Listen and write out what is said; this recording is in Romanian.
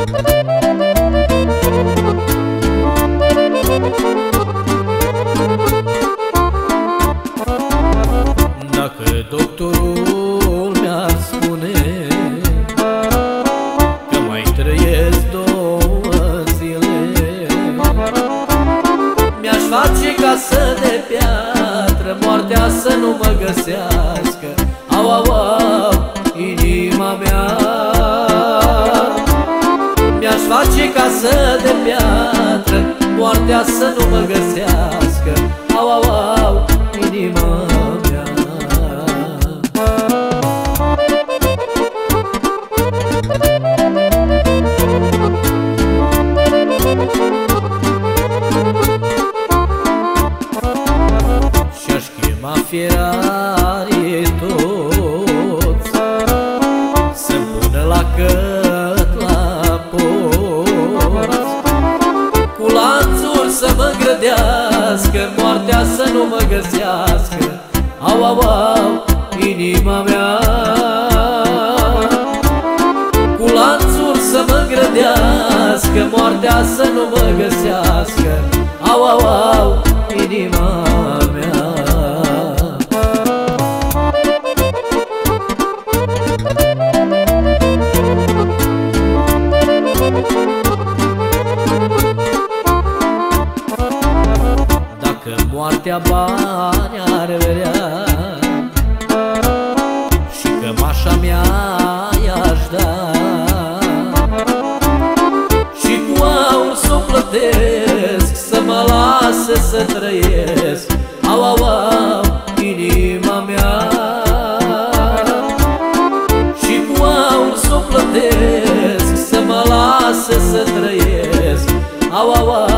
Dacă doctorul mi-ar spune că mai trăiesc 2 zile, mi-aș face casă de piatră, moartea să nu mă găsească. Au, au, au, inima mea. Mi-aș face casă de piatră, moartea să nu mă găsească. Au, au, au, inima mea. Și-aș chema fierarii toți să-mi pună la căt la porți, cu lanțuri să mă grădească, moartea să nu mă găsească. Au, au, au, inima mea. Cu lanțuri să mă grădească, moartea să nu mă găsească. Au, au, au, inima mea. Dacă moartea bani ar vrea și cămașa mea i-aș da, și cu aur s-o plătesc, să mă lase să trăiesc. Au, au, au, inima mea. Și cu aur s-o plătesc, să mă lase să trăiesc. Au, au, au,